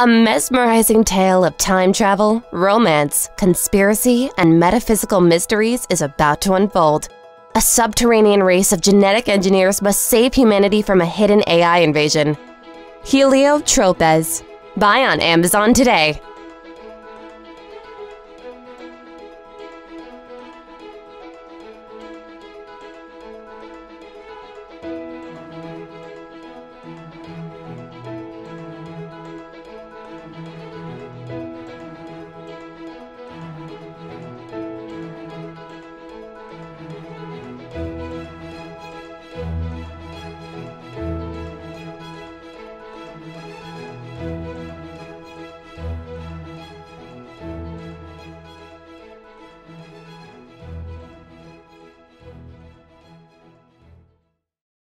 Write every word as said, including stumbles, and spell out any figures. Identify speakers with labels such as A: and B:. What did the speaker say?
A: A mesmerizing tale of time travel, romance, conspiracy, and metaphysical mysteries is about to unfold. A subterranean race of genetic engineers must save humanity from a hidden A I invasion. Heliotropes. Buy on Amazon today.